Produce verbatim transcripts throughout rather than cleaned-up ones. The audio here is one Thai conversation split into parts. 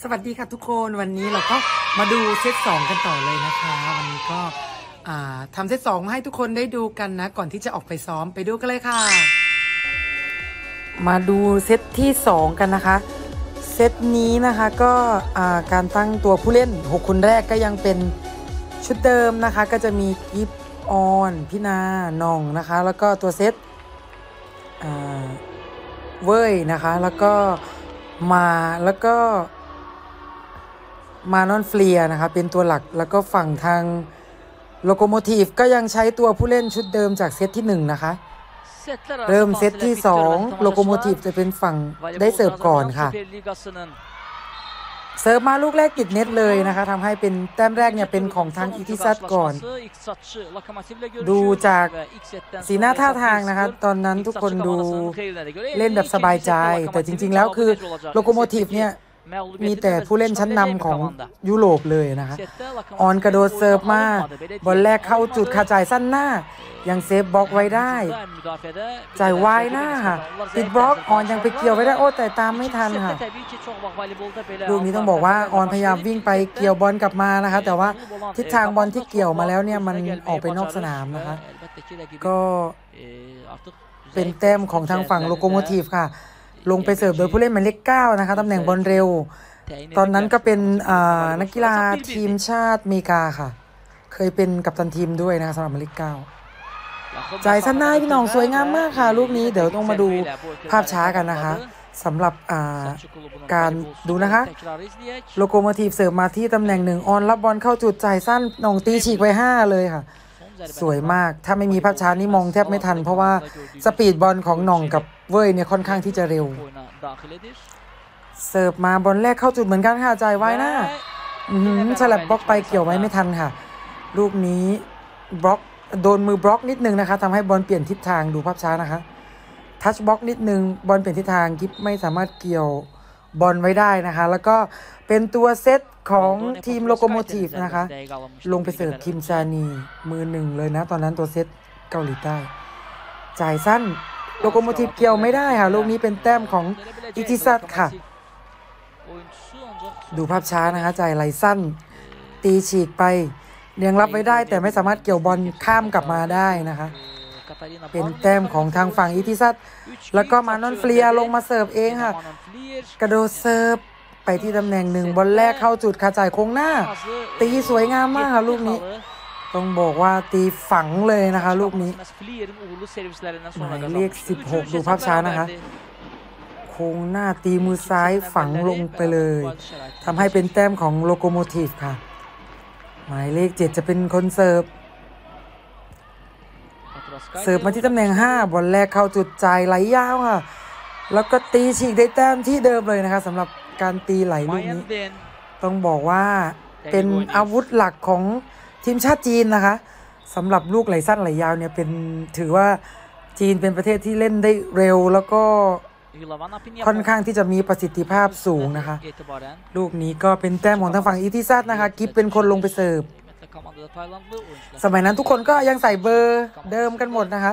สวัสดีค่ะทุกคนวันนี้เราก็มาดูเซตสองกันต่อเลยนะคะวันนี้ก็ทำเซตสองมาให้ทุกคนได้ดูกันนะก่อนที่จะออกไปซ้อมไปดูกันเลยค่ะมาดูเซตที่สองกันนะคะเซตนี้นะคะก็การตั้งตัวผู้เล่นหกคนแรกก็ยังเป็นชุดเดิมนะคะก็จะมีกิฟออนพี่นาหน่องนะคะแล้วก็ตัวเซตเว้ยนะคะแล้วก็มาแล้วก็มานอนเฟลียนะคะเป็นตัวหลักแล้วก็ฝั่งทางโลโกโมทีฟก็ยังใช้ตัวผู้เล่นชุดเดิมจากเซตที่หนึ่งนะคะเริ่มเซตที่สองโลโกโมทีฟจะเป็นฝั่งได้เสิร์ฟก่อนค่ะเสิร์ฟมาลูกแรกติดเน็ตเลยนะคะทำให้เป็นแต้มแรกเนี่ยเป็นของทางอิทิซัตก่อนดูจากสีหน้าท่าทางนะคะตอนนั้นทุกคนดูเล่นแบบสบายใจแต่จริงๆแล้วคือโลโกโมทีฟเนี่ยมีแต่ผู้เล่นชั้นนำของยุโรปเลยนะคะออนกระโดดเสิร์ฟมาบอลแรกเข้าจุดขาจ่ายสั้นหน้ายังเซฟบล็อกไว้ได้จ่ายวายหน้าค่ะติดบล็อกออนยังไปเกี่ยวไว้ได้โอ้แต่ตามไม่ทันค่ะลูกนี้ต้องบอกว่าออนพยายามวิ่งไปเกี่ยวบอลกลับมานะคะแต่ว่าทิศทางบอลที่เกี่ยวมาแล้วเนี่ยมันออกไปนอกสนามนะคะก็เป็นแต้มของทางฝั่งโลโกโมทีฟค่ะลงไปเสิร์ฟโดยผู้เล่นหมายเลขเก้านะคะตำแหน่งบอลเร็วตอนนั้นก็เป็นนักกีฬาทีมชาติอเมริกาค่ะเคยเป็นกัปตันทีมด้วยนะคะสำหรับหมายเลขเก้าจ่ายสั้นหน้าพี่น้องสวยงามมากค่ะลูกนี้เดี๋ยวต้องมาดูภาพช้ากันนะคะสำหรับการดูนะคะโลโกโมทีฟเสิร์ฟมาที่ตำแหน่งหนึ่งออนรับบอลเข้าจุดจ่ายสั้นหน่องตีฉีกไว้ห้าเลยค่ะสวยมากถ้าไม่มีภาพช้านี่มองแทบไม่ทันเพราะว่าสปีดบอลของหน่องกับเว้ยเนี่ยค่อนข้างที่จะเร็วเสิร์ฟมาบอลแรกเข้าจุดเหมือนกันค่ะจ่ายไว้หน้าฉลับบล็อกไปเกี่ยวไว้ไม่ทันค่ะลูกนี้บล็อกโดนมือบล็อกนิดนึงนะคะทำให้บอลเปลี่ยนทิศทางดูภาพช้านะคะทัชบล็อกนิดนึงบอลเปลี่ยนทิศทางกิฟไม่สามารถเกี่ยวบอลไว้ได้นะคะแล้วก็เป็นตัวเซตของทีมโลโกโมทีฟนะคะลงไปเสิร์ฟคิมซานีมือหนึ่งเลยนะตอนนั้นตัวเซตเกาหลีใต้จ่ายสั้นโลโกโมทีฟเกี่ยวไม่ได้ค่ะลูกนี้เป็นแต้มของอิทิซัตค่ะดูภาพช้านะคะจ่ายไหลสั้นตีฉีกไปเลี้ยงรับไว้ได้แต่ไม่สามารถเกี่ยวบอลข้ามกลับมาได้นะคะเป็นแต้มของทางฝั่งอิทิซัตแล้วก็มานอนเฟลียลงมาเสิร์ฟเองค่ะกระโดดเสิร์ฟไปที่ตำแหน่งหนึ่งบอลแรกเข้าจุดขาจ่ายโค้งหน้าตีสวยงามมากค่ะลูกนี้ต้องบอกว่าตีฝังเลยนะคะลูกนี้หมายเลขสิบหกดูภาพช้านะคะโค้งหน้าตีมือซ้ายฝังลงไปเลยทำให้เป็นแต้มของโลโกโมทีฟค่ะหมายเลขเจ็ดจะเป็นคนเสิร์ฟเสิร์ฟมาที่ตำแหน่งห้าบอลแรกเข้าจุดจ่ายไหลยาวค่ะแล้วก็ตีฉีกได้แต้มที่เดิมเลยนะคะสำหรับการตีไหลลูกนี้ต้องบอกว่าเป็นอาวุธหลักของทีมชาติจีนนะคะสำหรับลูกไหลสั้นไหลยาวเนี่ยเป็นถือว่าจีนเป็นประเทศที่เล่นได้เร็วแล้วก็ค่อนข้างที่จะมีประสิทธิภาพสูงนะคะลูกนี้ก็เป็นแต้มของทางฝั่งอิทิซัตนะคะกิฟเป็นคนลงไปเสิร์ฟสมัยนั้นทุกคนก็ยังใส่เบอร์เดิมกันหมดนะคะ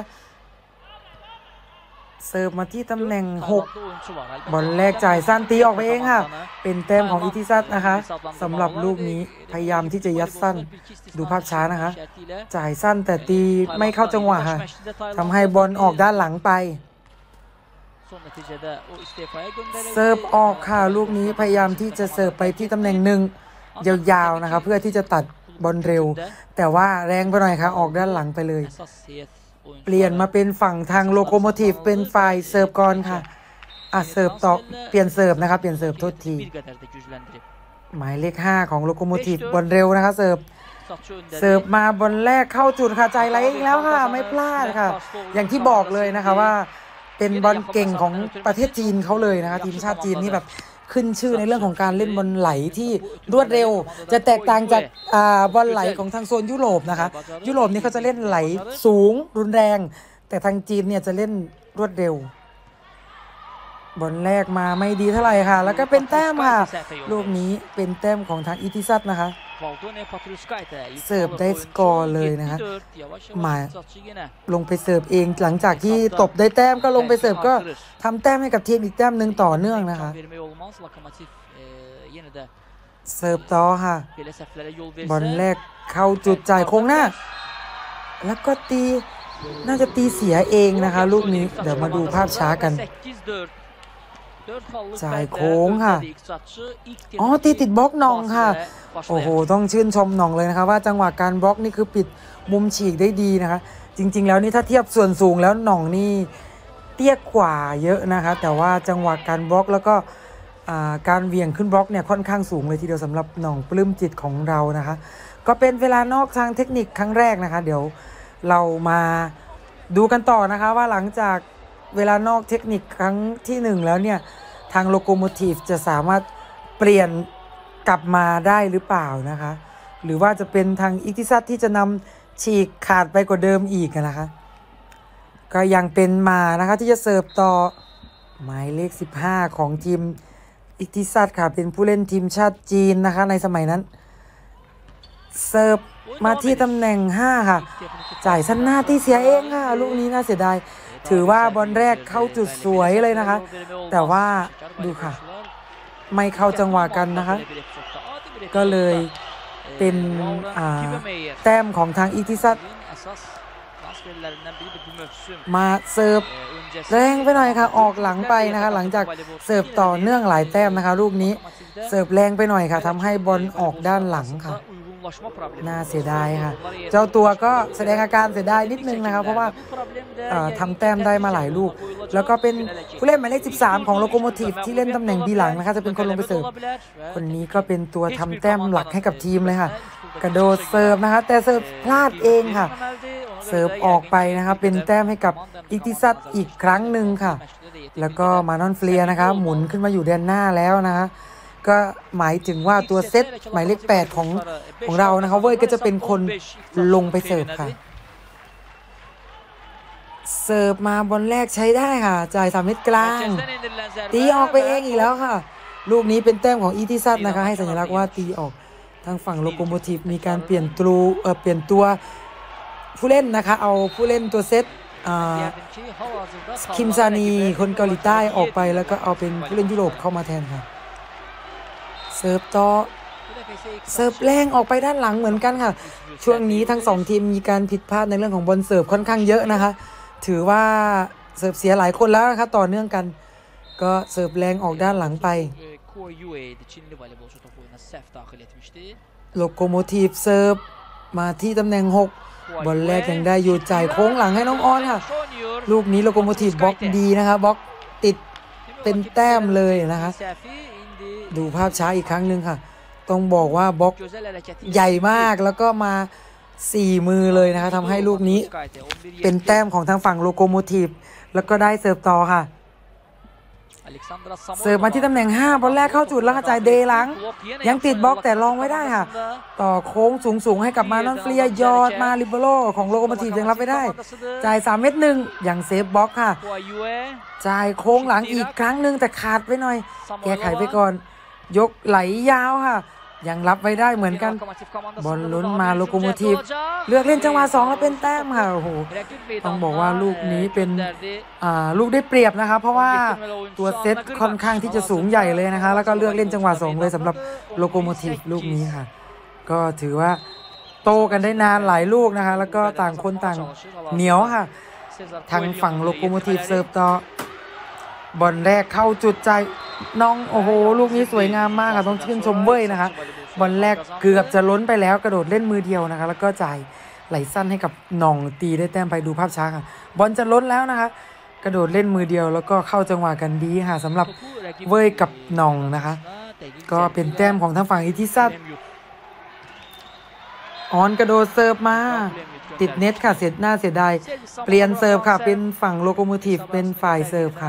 เสิร์ฟมาที่ตำแหน่งหกบอลแรกจ่ายสั้นตีออกไปเองค่ะเป็นแต้มของอิทิซัตนะคะสำหรับลูกนี้พยายามที่จะยัดสั้นดูภาพช้านะคะจ่ายสั้นแต่ตีไม่เข้าจังหวะค่ะทำให้บอลออกด้านหลังไปเสิร์ฟออกค่ะลูกนี้พยายามที่จะเสิร์ฟไปที่ตำแหน่งหนึ่งยาวๆนะคะเพื่อที่จะตัดบอลเร็วแต่ว่าแรงไปหน่อยค่ะออกด้านหลังไปเลยเปลี่ยนมาเป็นฝั่งทางโลโกโมทีฟเป็นฝ่ายเสิร์ฟก่อนค่ะอ่ะเสิร์ฟต่อเปลี่ยนเสิร์ฟนะคะเปลี่ยนเสิร์ฟโทษทีหมายเลขห้าของโลโกโมทีฟบอลเร็วนะคะเสิร์ฟเสิร์ฟมาบอลแรกเข้าจุดค่ะใจไหลอีกแล้วค่ะไม่พลาดค่ะอย่างที่บอกเลยนะคะว่าเป็นบอลเก่งของประเทศจีนเขาเลยนะคะทีมชาติจีนนี่แบบขึ้นชื่อในเรื่องของการเล่นบอลไหลที่รวดเร็วจะแตกต่างจากบอลไหลของทางโซนยุโรปนะคะยุโรปนี่เขาจะเล่นไหลสูงรุนแรงแต่ทางจีนเนี่ยจะเล่นรวดเร็วบอลแรกมาไม่ดีเท่าไหร่ค่ะแล้วก็เป็นแต้มค่ะลูกนี้เป็นแต้มของทางอิทิซัตนะคะเสิร์ฟได้สกอร์เลยนะคะมาลงไปเสิร์ฟเองหลังจากที่ตบได้แต้มก็ลงไปเสิร์ฟก็ทำแต้มให้กับทีมอีกแต้มหนึ่งต่อเนื่องนะคะเสิร์ฟต่อค่ะบอลแรกเข้าจุดจ่ายโค้งหน้าแล้วก็ตีน่าจะตีเสียเองนะคะลูกนี้เดี๋ยวมาดูภาพช้ากันจ่ายโค้งค่ะอ๋อตีติดบล็อกนองค่ะโอ้โหต้องชื่นชมนองเลยนะคะว่าจังหวะการบล็อกนี่คือปิดมุมฉีกได้ดีนะคะจริงๆแล้วนี่ถ้าเทียบส่วนสูงแล้วนองนี่เตี้ยกว่าเยอะนะคะแต่ว่าจังหวะการบล็อกแล้วก็การเหวี่ยงขึ้นบล็อกเนี่ยค่อนข้างสูงเลยทีเดียวสำหรับหน่องปลื้มจิตของเรานะคะก็เป็นเวลานอกทางเทคนิคครั้งแรกนะคะเดี๋ยวเรามาดูกันต่อนะคะว่าหลังจากเวลานอกเทคนิคครั้งที่หนึ่งแล้วเนี่ยทางโลโกโมทีฟจะสามารถเปลี่ยนกลับมาได้หรือเปล่านะคะหรือว่าจะเป็นทางอิกติซัตที่จะนำฉีกขาดไปกว่าเดิมอีกนะคะก็ยังเป็นมานะคะที่จะเสิร์ฟต่อหมายเลขสิบห้าของทีมอิกติซัตค่ะเป็นผู้เล่นทีมชาติจีนนะคะในสมัยนั้นเสิร์ฟมาที่ตำแหน่งห้าค่ะจ่ายสั้นหน้าที่เสียเองค่ะลูกนี้น่าเสียดายถือว่าบอลแรกเข้าจุดสวยเลยนะคะแต่ว่าดูค่ะไม่เข้าจังหวะกันนะคะก็เลยเป็นแต้มของทางอิกติซัตมาเสิร์ฟแรงไปหน่อยค่ะออกหลังไปนะคะหลังจากเสิร์ฟต่อเนื่องหลายแต้มนะคะลูกนี้เสิร์ฟแรงไปหน่อยค่ะทำให้บอลออกด้านหลังค่ะน่าเสียดายค่ะเจ้าตัวก็แสดงอาการเสียดายนิดนึงนะคะเพราะว่าทำแต้มได้มาหลายลูกแล้วก็เป็นผู้เล่นหมายเลขสิบสามของโลโกโมทีฟที่เล่นตำแหน่งบีหลังนะคะจะเป็นคนลงไปเสิร์ฟคนนี้ก็เป็นตัวทำแต้มหลักให้กับทีมเลยค่ะกระโดดเสิร์ฟนะคะแต่เสิร์ฟพลาดเองค่ะเสิร์ฟออกไปนะคะเป็นแต้มให้กับอิกติซัตอีกครั้งหนึ่งค่ะแล้วก็มานอนเฟลียนะคะหมุนขึ้นมาอยู่แดนหน้าแล้วนะคะก็หมายถึงว่าตัวเซตหมายเลขแปดของของเรานะคะเว้ยก็จะเป็นคนลงไปเสิร์ฟค่ะเสิร์ฟมาบอลแรกใช้ได้ค่ะจ่ายสามเมตรกลางตีออกไปเองอีกแล้วค่ะลูกนี้เป็นแต้มของอิกติซัตนะคะให้สัญลักษณ์ว่าตีออกทางฝั่งโลโกโมทีฟมีการเปลี่ยนตัวเอ่อเปลี่ยนตัวผู้เล่นนะคะเอาผู้เล่นตัวเซตคิมซานีคนเกาหลีใต้ออกไปแล้วก็เอาเป็นผู้เล่นยุโรปเข้ามาแทนค่ะเสิร์ฟต่อเสิร์ฟแรงออกไปด้านหลังเหมือนกันค่ะช่วงนี้ทั้งสองทีมมีการผิดพลาดในเรื่องของบอลเสิร์ฟค่อนข้างเยอะนะคะถือว่าเสิร์ฟเสียหลายคนแล้วนะคะต่อเนื่องกันก็เสิร์ฟแรงออกด้านหลังไปโลโกโมทีฟเสิร์ฟมาที่ตำแหน่งหกบอลแรกยังได้อยู่จ่ายโค้งหลังให้น้องออนค่ะลูกนี้โลโกโมทีฟบล็อกดีนะคะบล็อกติดเป็นแต้มเลยนะคะดูภาพช้าอีกครั้งหนึ่งค่ะต้องบอกว่าบล็อกใหญ่มากแล้วก็มาสี่มือเลยนะคะทำให้ลูกนี้เป็นแต้มของทางฝั่งโลโกโมทีฟแล้วก็ได้เสิร์ฟต่อค่ะเสิร์ฟมาที่ตำแหน่งห้าบอลแรกเข้าจุดแล้วกระจายเดหลังยังติดบล็อกแต่ลองไม่ได้ค่ะต่อโค้งสูงๆให้กับมานอนเฟลียยอดมาลิเบโรของโลโกโมทีฟยังรับไม่ได้จ่ายสามเม็ดหนึ่งยังเซฟบล็อกค่ะจ่ายโค้งหลังอีกครั้งหนึ่งแต่ขาดไปหน่อยแก้ไขไปก่อนยกไหลยาวค่ะยังรับไว้ได้เหมือนกันบอลลุ้นมาโลโกโมทีฟเลือกเล่นจังหวะสองแล้วเป็นแต้มค่ะโอ้โหต้องบอกว่าลูกนี้เป็นอ่าลูกได้เปรียบนะคะเพราะว่าตัวเซตค่อนข้างที่จะสูงใหญ่เลยนะคะแล้วก็เลือกเล่นจังหวะสองเลยสำหรับโลโกโมทีฟลูกนี้ค่ะก็ถือว่าโตกันได้นานหลายลูกนะคะแล้วก็ต่างคนต่างเหนียวค่ะทางฝั่งโลโกโมทีฟเสิร์ฟต่อบอลแรกเข้าจุดใจน้องโอ้โหลูกนี้สวยงามมากค่ะต้องชื่นชมเว้ยนะคะบอลแรกเกือบจะล้นไปแล้วกระโดดเล่นมือเดียวนะคะแล้วก็จ่ายไหลสั้นให้กับหน่องตีได้แต้มไปดูภาพช้าค่ะบอลจะล้นแล้วนะคะกระโดดเล่นมือเดียวแล้วก็เข้าจังหวะกันดีค่ะสำหรับเว้ยกับหน่องนะคะก็เป็นแต้มของทางฝั่งอิกติซัตออนกระโดดเสิร์ฟมาติดเน็ตค่ะเสียหน้าเสียดายเปลี่ยนเสิร์ฟค่ะเป็นฝั่งโลโกโมทีฟเป็นฝ่ายเสิร์ฟค่ะ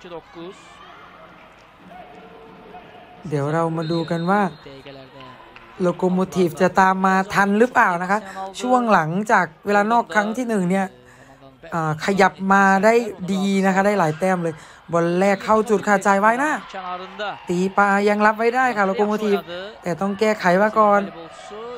เดี๋ยวเรามาดูกันว่าโลโกโมทีฟจะตามมาทันหรือเปล่านะคะช่วงหลังจากเวลานอกครั้งที่หนึ่งเนี่ยขยับมาได้ดีนะคะได้หลายแต้มเลยบอลแรกเข้าจุดขาดใจไว้นะตีปลายังรับไว้ได้ค่ะโลโกโมทีฟแต่ต้องแก้ไขมาก่อน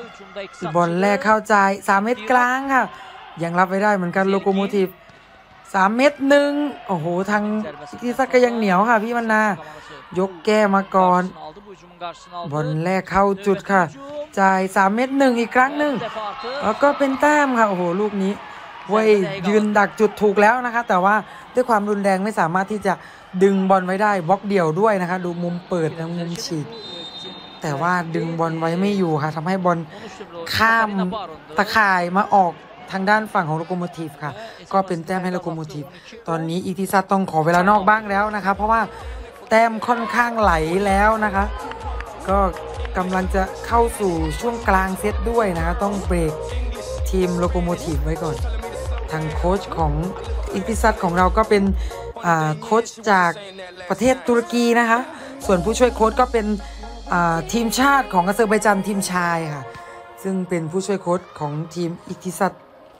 บอลแรกเข้าใจสามเมตรกลางค่ะยังรับไว้ได้เหมือนกันโลโกโมทีฟสามเม็ดหนึ่งโอ้โหทางอิติซัดก็ยังเหนียวค่ะพี่มันนายกแก้มาก่อนบอลแรกเข้าจุดค่ะจ่ายสามเม็ดหนึ่งอีกครั้งหนึ่งแล้วก็เป็นแต้มค่ะโอ้โหลูกนี้เว้ยยืนดักจุดถูกแล้วนะคะแต่ว่าด้วยความรุนแรงไม่สามารถที่จะดึงบอลไว้ได้บล็อกเดี่ยวด้วยนะคะดูมุมเปิดทั้งมุมฉีกแต่ว่าดึงบอลไว้ไม่อยู่ค่ะทำให้บอลข้ามตะข่ายมาออกทางด้านฝั่งของโลโกโมทีฟค่ะก็เป็นแต้มให้โลโกโมทีฟตอนนี้อิติซัดต้องขอเวลานอกบ้างแล้วนะคะเพราะว่าแต้มค่อนข้างไหลแล้วนะคะก็กำลังจะเข้าสู่ช่วงกลางเซตด้วยนะคะต้องเบรกทีมโลโกโมทีฟไว้ก่อนทางโค้ชของอิติซัดของเราก็เป็นโค้ชจากประเทศตุรกีนะคะส่วนผู้ช่วยโค้ชก็เป็นทีมชาติของอาเซอร์ไบจานทีมชายค่ะซึ่งเป็นผู้ช่วยโค้ชของทีมอิติซัด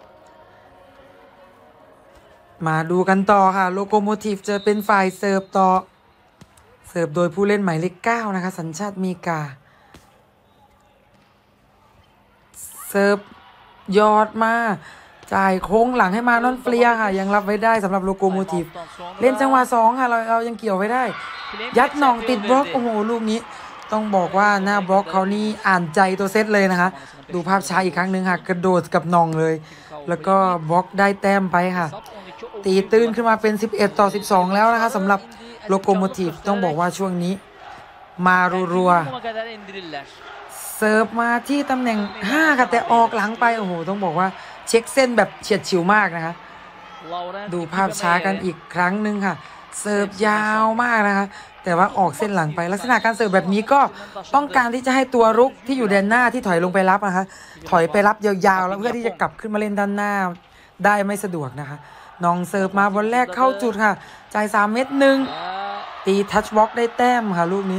มาดูกันต่อค่ะโลโกโมทีฟจะเป็นฝ่ายเสิร์ฟต่อเสิร์ฟโดยผู้เล่นหมายเลขเก้านะคะสัญชาติเมกาเสิร์ฟยอดมาจ่ายโค้งหลังให้มานอนเฟลียค่ะยังรับไว้ได้สำหรับโลโกโมทีฟเล่นจังหวะสองค่ะเราเรายังเกี่ยวไว้ได้ยัดหน่องติดบล็อกโอ้โหลูกนี้ต้องบอกว่าหน้าบล็อกเขานี่อ่านใจตัวเซตเลยนะคะดูภาพช้าอีกครั้งหนึ่งค่ะกระโดดกับหน่องเลยแล้วก็บล็อกได้แต้มไปค่ะตีตื้นขึ้นมาเป็นสิบเอ็ดต่อสิบสองแล้วนะคะสำหรับโลโกโมทีฟต้องบอกว่าช่วงนี้มารัวๆเสิร์ฟมาที่ตำแหน่งห้าค่ะแต่ออกหลังไปโอ้โหต้องบอกว่าเช็คเส้นแบบเฉียดฉิวมากนะคะดูภาพช้ากันอีกครั้งหนึ่งค่ะเสิร์ฟยาวมากนะคะแต่ว่าออกเส้นหลังไปลักษณะการเสิร์ฟแบบนี้ก็ต้องการที่จะให้ตัวรุกที่อยู่แดนหน้าที่ถอยลงไปรับนะคะถอยไปรับยาวๆแล้วเพื่อที่จะกลับขึ้นมาเล่นด้านหน้าได้ไม่สะดวกนะคะน้องเสิร์ฟมาบอลแรกเข้าจุดค่ะจ่ายสามเม็ดหนึ่งตีทัชบล็อกได้แต้มค่ะลูกนี้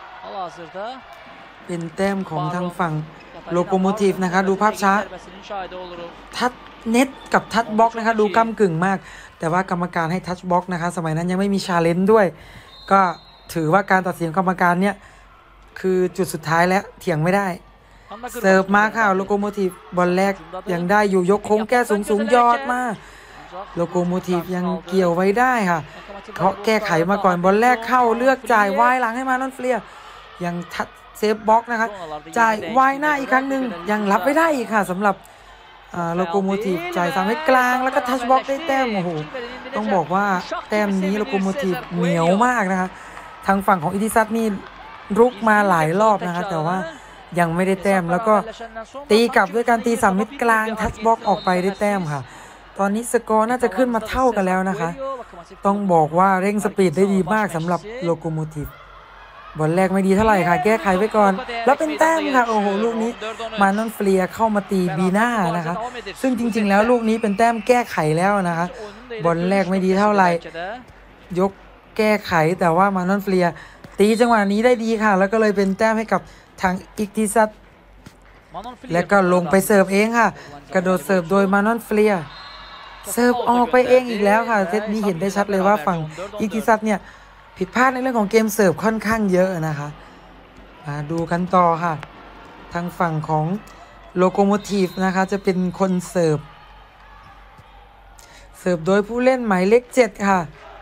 เป็นแต้มของทางฝั่งโลโกโมทีฟนะคะดูภาพช้าทัชเน็ตกับทัชบล็อกนะคะดูก้ำกึ่งมากแต่ว่ากรรมการให้ทัชบล็อกนะคะสมัยนั้นยังไม่มีชาเลนจ์ด้วยก็ถือว่าการตัดสินกรรมการเนี่ยคือจุดสุดท้ายแล้วเถียงไม่ได้เสิร์ฟมาค่ะโลโกโมทีฟบอลแรกยังได้อยู่ยกโค้งแก้สูงสูงยอดมาโลโกโมทีฟยังเกี่ยวไว้ได้ค่ะเขาแก้ไขมาก่อนบอลแรกเข้าเลือกจ่ายวายหลังให้มานอนเฟลียยังทัดเซฟบล็อกนะคะจ่ายวายหน้าอีกครั้งหนึ่งยังรับไม่ได้อีกค่ะสำหรับโลโกโมทีฟจ่ายสามให้กลางแล้วก็ทัชบล็อกได้แต้มโอ้โหต้องบอกว่าแต้มนี้โลโกโมทีฟเหนียวมากนะคะทางฝั่งของอิติซัดนี่รุกมาหลายรอบนะคะแต่ว่ายังไม่ได้แต้มแล้วก็ตีกลับด้วยการตีสามเม็ดกลางทัชบล็อกออกไปได้แต้มค่ะตอนนี้สกอร์น่าจะขึ้นมาเท่ากันแล้วนะคะต้องบอกว่าเร่งสปีดได้ดีมากสำหรับโลโกโมทีฟบอลแรกไม่ดีเท่าไหร่ค่ะแก้ไขไว้ก่อนแล้วเป็นแต้มค่ะโอ้โหลูกนี้มานอนเฟลียเข้ามาตีบีน่านะคะซึ่งจริงๆแล้วลูกนี้เป็นแต้มแก้ไขแล้วนะคะบอลแรกไม่ดีเท่าไหร่ยกแก้ไขแต่ว่ามานอนเฟลียตีจังหวะนี้ได้ดีค่ะแล้วก็เลยเป็นแต้มให้กับทางอิติซัดแล้วก็ลงไปเสิร์ฟเองค่ะกระโดดเสิร์ฟโดยมานอนเฟลียเสิร์ฟออกไปเองอีกแล้วค่ะเซตนี้เห็นได้ชัดเลยว่าฝั่งอิติซัดเนี่ยผิดพลาดในเรื่องของเกมเสิร์ฟค่อนข้างเยอะนะคะมาดูกันต่อค่ะทางฝั่งของโลโกโมทีฟนะคะจะเป็นคนเสิร์ฟเสิร์ฟโดยผู้เล่นหมายเลขเจ็ดค่ะ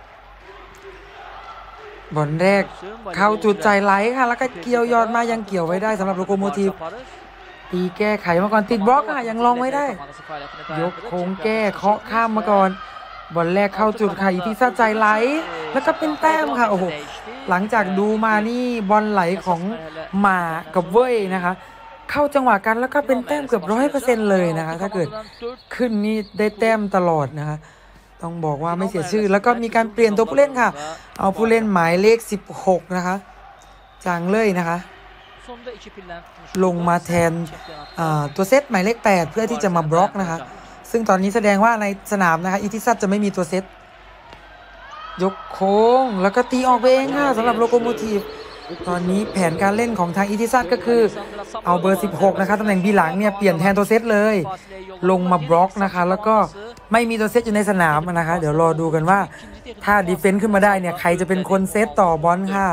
บอลแรกเข้าจุดใจไหลค่ะแล้วก็เกี่ยวยอดมายังเกี่ยวไว้ได้สำหรับโลโกโมทีฟตีแก้ไขมาก่อนติดบล็อกค่ะยังลองไว้ได้ยกโค้งแก้เคาะข้ามมาก่อนบอลแรกเข้าจุดค่ะอิติซัดใจไหลแล้วก็เป็นแต้มค่ะโอ้โหหลังจากดูมานี่บอลไหลของหมากับเว้ยนะคะเข้าจังหวะกันแล้วก็เป็นแต้มเกือบร้อยเปอร์เซ็นต์เลยนะคะถ้าเกิดขึ้นนี่ได้แต้มตลอดนะคะต้องบอกว่าไม่เสียชื่อแล้วก็มีการเปลี่ยนตัวผู้เล่นค่ะเอาผู้เล่นหมายเลขสิบหกนะคะจางเลยนะคะลงมาแทนตัวเซตหมายเลขแปดเพื่อที่จะมาบล็อกนะคะซึ่งตอนนี้แสดงว่าในสนามนะคะอิติซัดจะไม่มีตัวเซตยกโค้งแล้วก็ตีออกไปเองค่ะสำหรับโลโกโมทีฟตอนนี้แผนการเล่นของทางอิติซัดก็คือเอาเบอร์สิบหกนะคะตำแหน่งบีหลังเนี่ยเปลี่ยนแทนตัวเซตเลยลงมาบล็อกนะคะแล้วก็ไม่มีตัวเซตอยู่ในสนามนะคะเดี๋ยวรอดูกันว่าถ้าดีเฟนซ์ขึ้นมาได้เนี่ยใครจะเป็นคนเซตต่อบอลค่ะ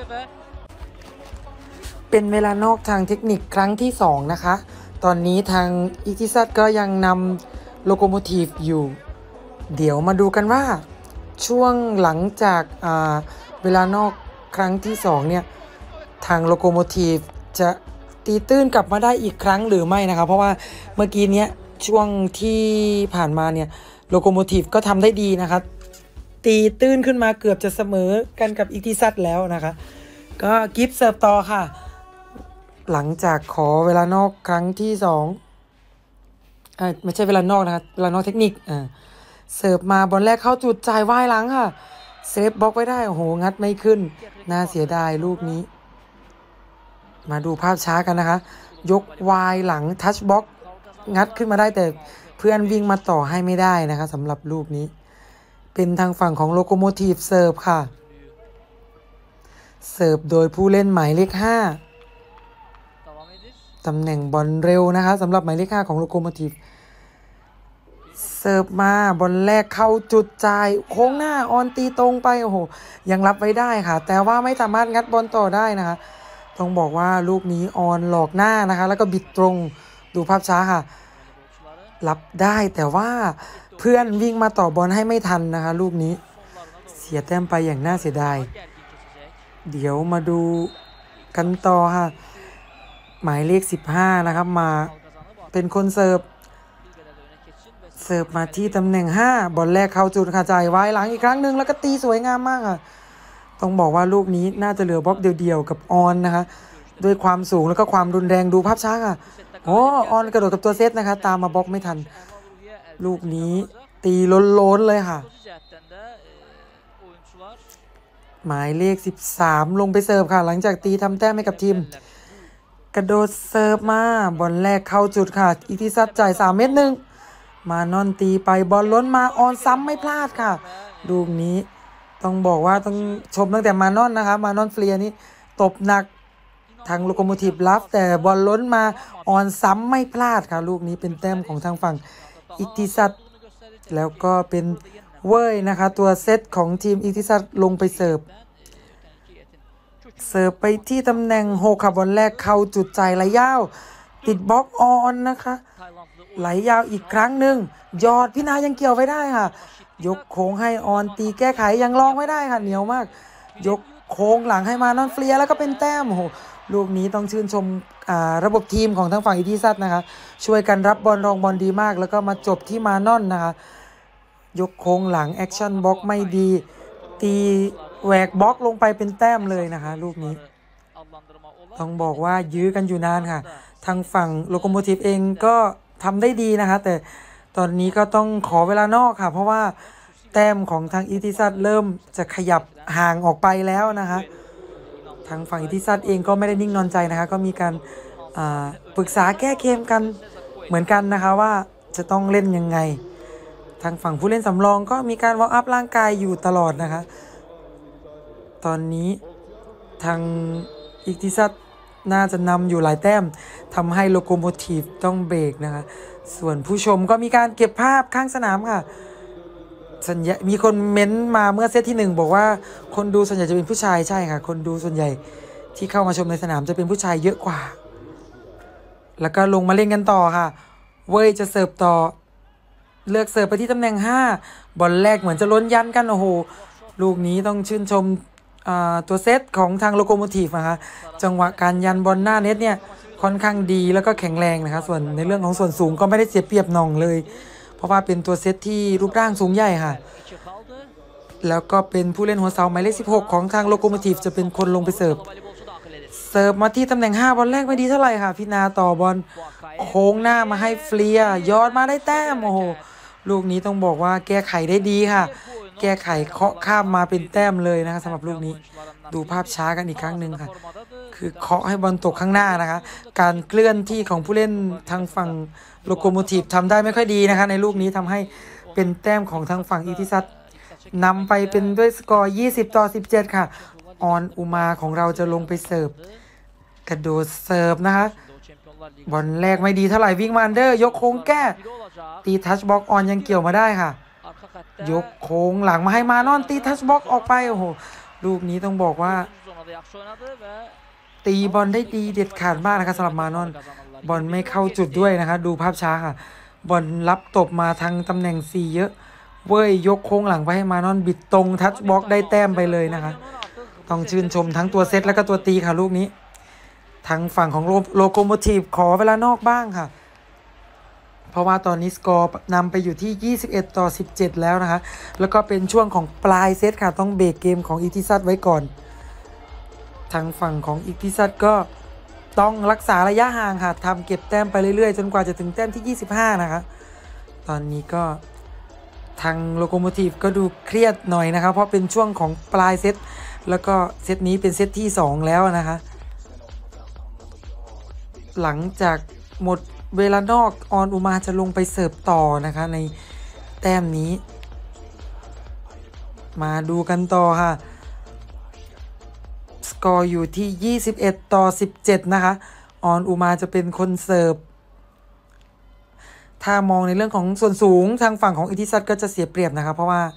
เป็นเวลานอกทางเทคนิคครั้งที่สองนะคะตอนนี้ทางอิติซัดก็ยังนำโลโกโมทีฟอยู่เดี๋ยวมาดูกันว่าช่วงหลังจากเวลานอกครั้งที่สองเนี่ยทางโลโกโมทีฟจะตีตื้นกลับมาได้อีกครั้งหรือไม่นะครับเพราะว่าเมื่อกี้เนี้ยช่วงที่ผ่านมาเนี่ยโลโกโมทีฟก็ทำได้ดีนะครับตีตื้นขึ้นมาเกือบจะเสมอกันกับอิติซัตแล้วนะคะก็กิฟต์เสิร์ฟต่อค่ะหลังจากขอเวลานอกครั้งที่สองอ่าไม่ใช่เวลานอกนะครับเวลานอกเทคนิคอ่าเสิร์ฟมาบอลแรกเข้าจุดจ่ายว่ายหลังค่ะเซฟบล็อกไว้ได้โอ้โหงัดไม่ขึ้นน่าเสียดายลูกนี้มาดูภาพช้ากันนะคะยกวายหลังทัชบล็อกงัดขึ้นมาได้แต่เพื่อนวิ่งมาต่อให้ไม่ได้นะคะสำหรับลูกนี้เป็นทางฝั่งของโลโกโมทีฟเสิร์ฟค่ะเสิร์ฟโดยผู้เล่นหมายเลขห้าตำแหน่งบอลเร็วนะคะสำหรับหมายเลขห้าของโลโกโมทีฟเสิร์ฟมาบอลแรกเข้าจุดจ่ายโค้งหน้าออนตีตรงไปโอ้โหยังรับไว้ได้ค่ะแต่ว่าไม่สามารถงัดบอลต่อได้นะคะต้องบอกว่าลูกนี้ออนหลอกหน้านะคะแล้วก็บิดตรงดูภาพช้าค่ะรับได้แต่ว่าเพื่อนวิ่งมาต่อบอลให้ไม่ทันนะคะลูกนี้เสียแต้มไปอย่างน่าเสียดายเดี๋ยวมาดูกันต่อค่ะหมายเลขสิบห้านะครับมาเป็นคนเสิร์ฟเสิร์ฟมาที่ตำแหน่งห้าบอลแรกเข้าจุดค่ะจ่ายไว้หลังอีกครั้งหนึ่งแล้วก็ตีสวยงามมากค่ะต้องบอกว่าลูกนี้น่าจะเหลือบล็อกเดียวๆกับออนนะคะด้วยความสูงแล้วก็ความรุนแรงดูภาพช้าค่ะโอ้ออนกระโดดกับตัวเซตนะคะตามมาบล็อกไม่ทันลูกนี้ตีล้นๆเลยค่ะหมายเลขสิบสามลงไปเสิร์ฟค่ะหลังจากตีทำแต้มให้กับทีมกระโดดเสิร์ฟมาบอลแรกเข้าจุดค่ะอิติซัตจ่ายสามเม็ดหนึ่งมานอนตีไปบอลล้นมาออนซ้ำไม่พลาดค่ะลูกนี้ต้องบอกว่าต้องชมตั้งแต่มานอนนะคะมานอนเฟลียนี่ตบหนักทางโลโกโมทีฟรับแต่บอลล้นมาออนซ้ำไม่พลาดค่ะลูกนี้เป็นแต้มของทางฝั่งอิติซัตแล้วก็เป็นเว้ยนะคะตัวเซตของทีมอิติซัตลงไปเสิร์ฟเสิร์ฟไปที่ตำแหน่งหกค่ะบอลแรกเข้าจุดจ่ายไหลยาวติดบล็อกออนนะคะไหลยาวอีกครั้งหนึ่งยอดพินายังเกี่ยวไว้ได้ค่ะยกโค้งให้ออนตีแก้ไขยังลองไม่ได้ค่ะเหนียวมากยกโค้งหลังให้มานอนเฟลียแล้วก็เป็นแต้มโอ้โหลูกนี้ต้องชื่นชมระบบทีมของทั้งฝั่งอิติซัตนะคะช่วยกันรับบอลรองบอลดีมากแล้วก็มาจบที่มานอนนะคะยกโค้งหลังแอคชั่นบล็อกไม่ดีตีแหวกบล็อกลงไปเป็นแต้มเลยนะคะลูกนี้ต้องบอกว่ายื้อกันอยู่นานค่ะทางฝั่งโลโกโมทีฟเองก็ทำได้ดีนะคะแต่ตอนนี้ก็ต้องขอเวลานอกค่ะเพราะว่าแต้มของทางอิติซัตเริ่มจะขยับห่างออกไปแล้วนะคะทางฝั่งอิติซัตเองก็ไม่ได้นิ่งนอนใจนะคะก็มีการปรึกษาแก้เกมกันเหมือนกันนะคะว่าจะต้องเล่นยังไงทางฝั่งผู้เล่นสำรองก็มีการวอร์มอัพร่างกายอยู่ตลอดนะคะตอนนี้ทางอิติซัตน่าจะนำอยู่หลายแต้มทำให้โลโกโมทีฟต้องเบรกนะคะส่วนผู้ชมก็มีการเก็บภาพข้างสนามค่ะสัญญามีคนเม้นมาเมื่อเซตที่หนึ่งบอกว่าคนดูส่วนใหญ่จะเป็นผู้ชายใช่ค่ะคนดูส่วนใหญ่ที่เข้ามาชมในสนามจะเป็นผู้ชายเยอะกว่าแล้วก็ลงมาเล่นกันต่อค่ะเว้ยจะเสิร์ฟต่อเลือกเสิร์ฟไปที่ตำแหน่งห้าบอลแรกเหมือนจะล้นยันกันโอ้โหลูกนี้ต้องชื่นชมตัวเซตของทางโลโกโมทีฟนะคะจังหวะการยันบอลหน้าเน็ตเนี่ยค่อนข้างดีแล้วก็แข็งแรงนะคะส่วนในเรื่องของส่วนสูงก็ไม่ได้เสียเปรียบน้องเลยเพราะว่าเป็นตัวเซตที่รูปร่างสูงใหญ่ค่ะแล้วก็เป็นผู้เล่นหัวเสาหมายเลขสิบหกของทางโลโกโมทีฟจะเป็นคนลงไปเสิร์ฟเสิร์ฟมาที่ตำแหน่งห้าบอลแรกไม่ดีเท่าไหร่ค่ะพินาต่อบอลโค้งหน้ามาให้เฟลียยอดมาได้แต้มโอ้โหลูกนี้ต้องบอกว่าแก้ไขได้ดีค่ะแก้ไขเคาะข้ามมาเป็นแต้มเลยนะคะสำหรับลูกนี้ดูภาพช้ากันอีกครั้งหนึ่งค่ะคือเคาะให้บอลตกข้างหน้านะคะการเคลื่อนที่ของผู้เล่นทางฝั่งโลโกโมทีฟทำได้ไม่ค่อยดีนะคะในลูกนี้ทำให้เป็นแต้มของทางฝั่งอิติซัตนำไปเป็นด้วยสกอร์ยี่สิบต่อสิบเจ็ดค่ะออนอุมาของเราจะลงไปเสิร์ฟกระโดดเสิร์ฟนะคะบอลแรกไม่ดีเท่าไหร่วิ่งมาอันเดอร์ยกโค้งแก้ตีทัชบล็อกออนยังเกี่ยวมาได้ค่ะยกโค้งหลังมาให้มานอนตีทัชบล็อกออกไปโอ้โหลูกนี้ต้องบอกว่าตีบอลได้ดีเด็ดขาดมากนะคะสำหรับมานอนบอลไม่เข้าจุดด้วยนะคะดูภาพช้าค่ะบอลรับตบมาทางตำแหน่งสี่เยอะเว้ยยกโค้งหลังไปให้มานอนบิดตรงทัชบล็อกได้แต้มไปเลยนะคะต้องชื่นชมทั้งตัวเซตและก็ตัวตีค่ะลูกนี้ทางฝั่งของโลโกโมทีฟขอเวลานอกบ้างค่ะเพราะว่าตอนนี้สกอร์นำไปอยู่ที่ยี่สิบเอ็ดต่อสิบเจ็ดแล้วนะคะแล้วก็เป็นช่วงของปลายเซตค่ะต้องเบรกเกมของอิทิซัตไว้ก่อนทางฝั่งของอิทิซัตก็ต้องรักษาระยะห่างค่ะทำเก็บแต้มไปเรื่อยๆจนกว่าจะถึงแต้มที่ยี่สิบห้านะคะตอนนี้ก็ทางโลโกโมทีฟก็ดูเครียดหน่อยนะคะเพราะเป็นช่วงของปลายเซตแล้วก็เซตนี้เป็นเซตที่สองแล้วนะคะหลังจากหมดเวลานอกออนอุมาจะลงไปเสิร์ฟต่อนะคะในแต้มนี้มาดูกันต่อค่ะสกอร์อยู่ที่ยี่สิบเอ็ดต่อสิบเจ็ดนะคะออนอุมาจะเป็นคนเสิร์ฟถ้ามองในเรื่องของส่วนสูงทางฝั่งของอิทิซัตก็จะเสียเปรียบนะคะเพราะว่า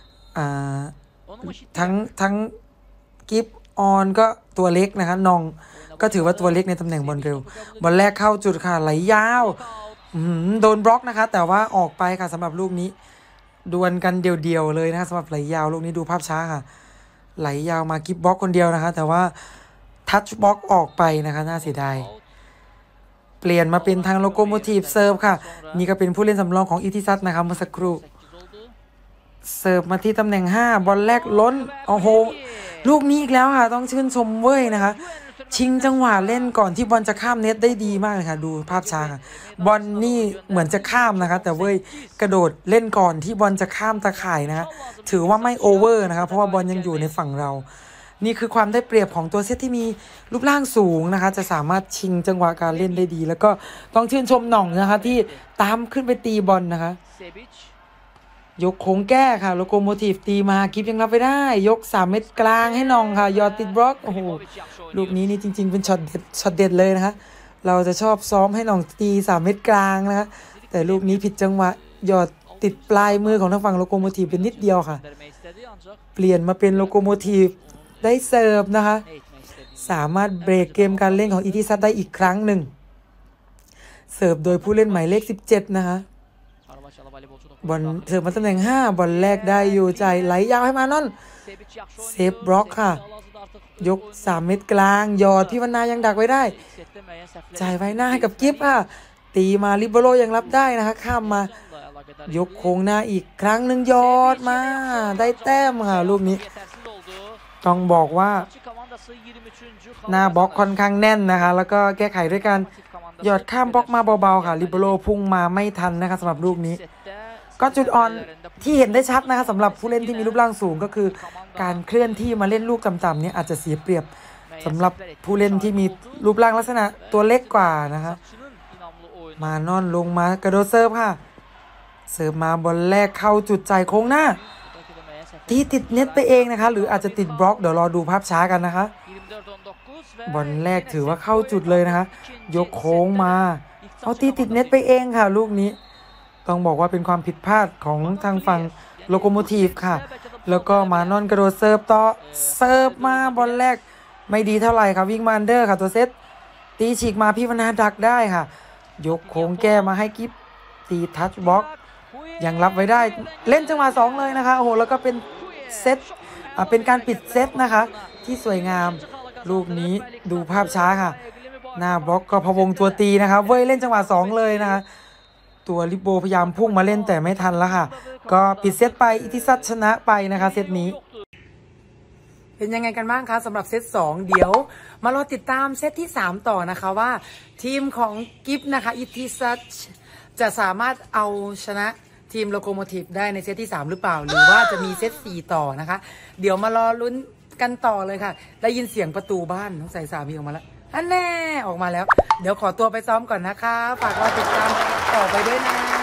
ทั้งทั้งกิฟออนก็ตัวเล็กนะคะนองก็ถือว่าตัวเล็กในตำแหน่งบอลเร็วบอลแรกเข้าจุดค่ะไหลยาวโดนบล็อกนะคะแต่ว่าออกไปค่ะสำหรับลูกนี้ดวลกันเดี่ยวๆเลยนะคะสำหรับไหลยาวลูกนี้ดูภาพช้าค่ะไหลยาวมากิฟบล็อกคนเดียวนะคะแต่ว่าทัชบล็อกออกไปนะคะน่าเสียดายเปลี่ยนมาเป็นทางโลโกโมทีฟเซิร์ฟค่ะนี่ก็เป็นผู้เล่นสำรองของอิทิซัตนะคะเมื่อสักครู่เสิร์ฟมาที่ตำแหน่งห้าบอลแรกล้นโอ้โหลูกนี้อีกแล้วค่ะต้องชื่นชมเว้ยนะคะชิงจังหวะเล่นก่อนที่บอลจะข้ามเน็ตได้ดีมากเลยค่ะดูภาพช้าค่ะบอลนี่เหมือนจะข้ามนะคะแต่เว้ยกระโดดเล่นก่อนที่บอลจะข้ามตะข่ายนะคะถือว่าไม่โอเวอร์นะคะเพราะว่าบอลยังอยู่ในฝั่งเรานี่คือความได้เปรียบของตัวเซตที่มีรูปร่างสูงนะคะจะสามารถชิงจังหวะการเล่นได้ดีแล้วก็ต้องชื่นชมหน่องนะคะที่ตามขึ้นไปตีบอลนะคะยกโค้งแก้ค่ะโลโกโมทีฟตีมากิฟยังรับไปได้ยกสามเม็ดกลางให้น้องค่ะยอดติดบล็อกโอ้โหลูกนี้นี่จริงๆเป็นช็อตเด็ดช็อตเด็ดเลยนะคะเราจะชอบซ้อมให้น้องตีสามเม็ดกลางนะคะแต่ลูกนี้ผิดจังหวะยอดติดปลายมือของทางฝั่งโลโกโมทีฟเป็นนิดเดียวค่ะเปลี่ยนมาเป็นโลโกโมทีฟได้เสิร์ฟนะคะสามารถเบรกเกมการเล่นของอิทิซัตได้อีกครั้งหนึ่งเสิร์ฟโดยผู้เล่นหมายเลขสิบเจ็ดนะคะบอลเสิร์ฟมาตำแหน่งห้าบอลแรกได้อยู่ใจไหลยาวให้มานอนเซฟบล็อกค่ะยกสามเม็ดกลางยอดพี่วรรณายังดักไว้ได้จ่ายไว้หน้าให้กับกิฟค่ะตีมาลิเบโรยังรับได้นะคะข้ามมายกโค้งหน้าอีกครั้งหนึ่งยอดมาได้แต้มค่ะลูกนี้ต้องบอกว่าหน้าบล็อกค่อนข้างแน่นนะคะแล้วก็แก้ไขด้วยการหยอดข้ามบล็อกมาเบาๆค่ะลิเบโรพุ่งมาไม่ทันนะคะสำหรับลูกนี้ก็จุดอ่อนที่เห็นได้ชัดนะคะสำหรับผู้เล่นที่มีรูปร่างสูงก็คือการเคลื่อนที่มาเล่นลูกต่ำๆเนี่ยอาจจะเสียเปรียบสำหรับผู้เล่นที่มีรูปร่างลักษณะตัวเล็กกว่านะคะมานอนลงมากระโดดเซิร์ฟค่ะเสิร์ฟมาบอลแรกเข้าจุดใจโค้งหน้าตีติดเน็ตไปเองนะคะหรืออาจจะติดบล็อกเดี๋ยวรอดูภาพช้ากันนะคะบอลแรกถือว่าเข้าจุดเลยนะคะยกโค้งมาเอาตีติดเน็ตไปเองค่ะลูกนี้ต้องบอกว่าเป็นความผิดพลาดของทางฝั่งโลโกโมทีฟค่ะแล้วก็มานอนกระโดดเซิร์ฟต่อเซิร์ฟมาบอลแรกไม่ดีเท่าไหร่ค่ะวิ่งมาอันเดอร์ค่ะตัวเซตตีฉีกมาพี่วรรณาดักได้ค่ะยกโค้งแก้มาให้กิฟตีทัชบล็อกยังรับไว้ได้เล่นจังหวะสองเลยนะคะโอ้โหแล้วก็เป็นเซตอ่ะเป็นการปิดเซตนะคะที่สวยงามลูกนี้ดูภาพช้าค่ะหน้าบล็อกก็พะวงตัวตีนะคะเว้ยเล่นจังหวะสองเลยนะคะตัวลิโบพยายามพุ่งมาเล่นแต่ไม่ทันแล้วค่ะก็ปิดเซตไปอิทิซัตชนะไปนะคะเซตนี้เป็นยังไงกันบ้างคะสำหรับเซตสองเดี๋ยวมารอติดตามเซตที่สามต่อนะคะว่าทีมของกิฟนะคะอิทิซัตจะสามารถเอาชนะทีมโลโกโมทีฟได้ในเซตที่สามหรือเปล่าหรือว่าจะมีเซตสี่ต่อนะคะเดี๋ยวมารอลุ้นกันต่อเลยค่ะได้ยินเสียงประตูบ้านน้องใส่สามีออกมาแล้วอันแน่ออกมาแล้วเดี๋ยวขอตัวไปซ้อมก่อนนะคะฝากรอติดตามต่อไปด้วยนะ